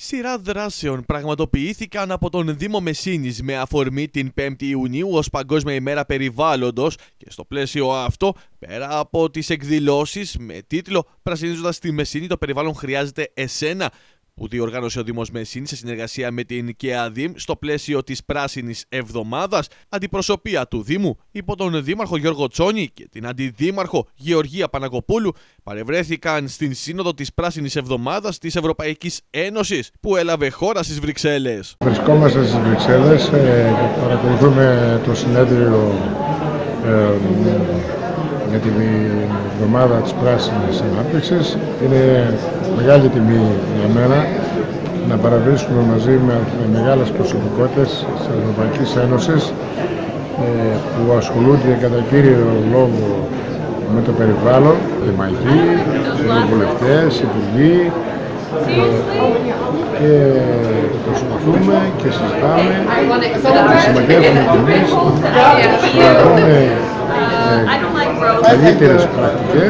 Σειρά δράσεων πραγματοποιήθηκαν από τον Δήμο Μεσσήνης με αφορμή την 5η Ιουνίου ως Παγκόσμια ημέρα περιβάλλοντος και στο πλαίσιο αυτό, πέρα από τις εκδηλώσεις με τίτλο «Πρασινίζοντας τη Μεσσήνη, το περιβάλλον χρειάζεται εσένα», που διοργάνωσε ο Δήμος Μεσσήνης σε συνεργασία με την ΚΕΑΔΗΜ στο πλαίσιο της Πράσινης Εβδομάδας, αντιπροσωπεία του Δήμου υπό τον Δήμαρχο Γιώργο Τσόνη και την Αντιδήμαρχο Γεωργία Πανακοπούλου παρευρέθηκαν στην Σύνοδο της Πράσινης Εβδομάδας της Ευρωπαϊκής Ένωσης που έλαβε χώρα στις Βρυξέλλες. Βρισκόμαστε στις Βρυξέλλες και παρακολουθούμε το συνέδριο για την εβδομάδα της Πράσινης Ανάπτυξης. Είναι μεγάλη τιμή για μένα να παραβρίσκουμε μαζί με μεγάλες προσωπικότητες της Ευρωπαϊκής Ένωσης που ασχολούνται κατά κύριο λόγο με το περιβάλλον, δημαρχοί, ευρωβουλευτές, υπουργοί, και προσπαθούμε και συζητάμε και συμμετέχουμε κι εμείς να καλύτερες πρακτικές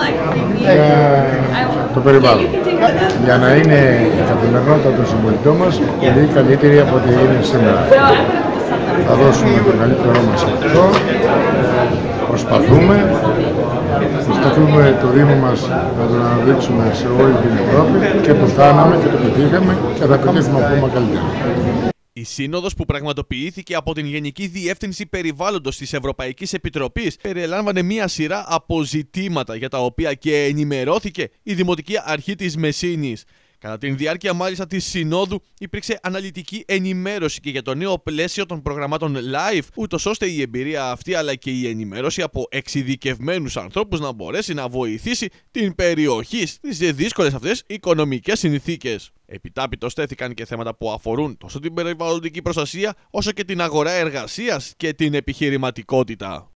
για το περιβάλλον, για να είναι η καθημερινότητα των συμπολιτών μας πολύ καλύτερη από ό,τι είναι σήμερα. Θα δώσουμε το καλύτερό μας σε αυτό, προσπαθούμε το Δήμο μας να τον αναδείξουμε σε όλη την Ευρώπη και που φτάναμε και το πετύχαμε και θα πετύχουμε ακόμα καλύτερα. Η σύνοδος που πραγματοποιήθηκε από την Γενική Διεύθυνση Περιβάλλοντος της Ευρωπαϊκής Επιτροπής περιλάμβανε μία σειρά από ζητήματα για τα οποία και ενημερώθηκε η Δημοτική Αρχή της Μεσσήνης. Κατά την διάρκεια μάλιστα της Συνόδου υπήρξε αναλυτική ενημέρωση και για το νέο πλαίσιο των προγραμμάτων LIFE, ούτως ώστε η εμπειρία αυτή αλλά και η ενημέρωση από εξειδικευμένους ανθρώπους να μπορέσει να βοηθήσει την περιοχή στις δύσκολες αυτές οικονομικές συνθήκες. Επιτάπητος τέθηκαν και θέματα που αφορούν τόσο την περιβαλλοντική προστασία όσο και την αγορά εργασίας και την επιχειρηματικότητα.